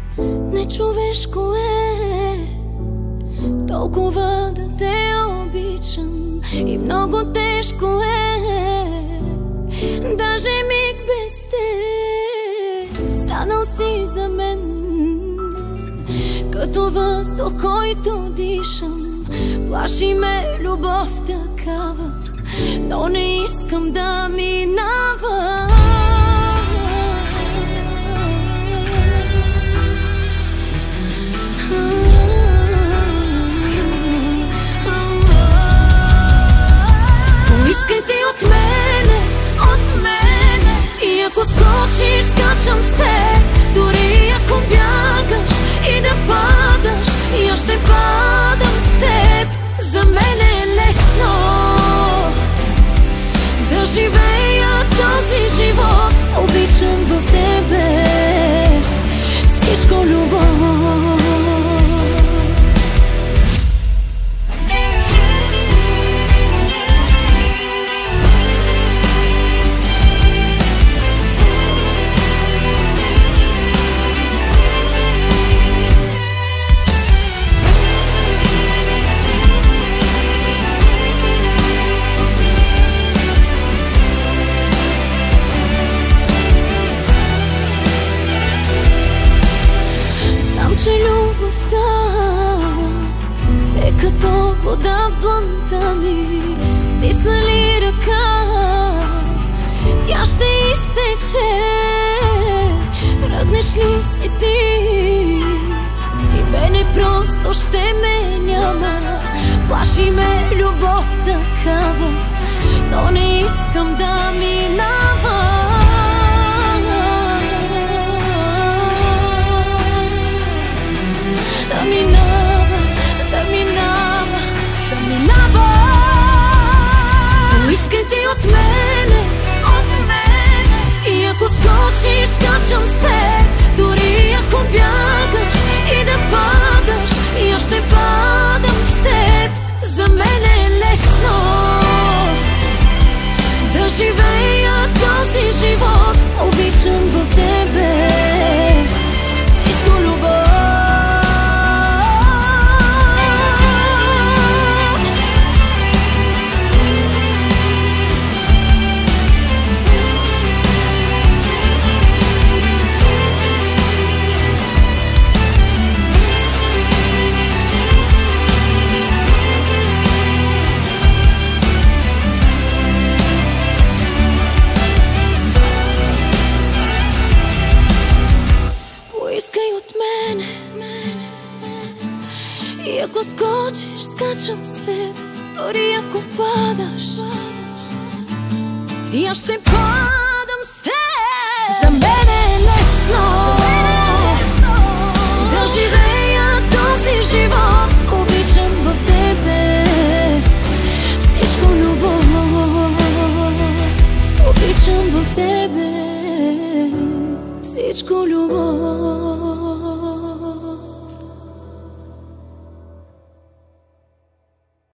Нечовешко е толкова да те обичам и много тежко е даже миг без теб. Станал си за мен като въздух, който дишам. Плаши ме любов такава, но не искам да минава. Поискай ти от мене, и ако скочиш, скачам с теб. Дори ако бягаш и да падаш, и аз ще падам с теб. За мен е лесно да живея този живот. Обичам в тебе всичко любов. Че любовта е като вода в дланта ми. Стиснали ръка, тя ще изтече. Тръгнеш ли си ти и мене просто ще ме няма. Плаши ме любов такава, но не искам да минава. Да минава, да минава, да минава. Поискай ти от мене, и ако скочиш, скачам с теб. Дори ако бягаш и да падаш, и аз ще падам с теб. За мен е лесно да живея този живот. Обичам в тебе всичко любов. Поискай от мене, и ако скочиш, скачам с теб. Дори ако падаш, и аз ще падам с теб. За мен е лесно да живея този живот. Обичам в тебе всичко любов. Обичам в тебе всичко любов.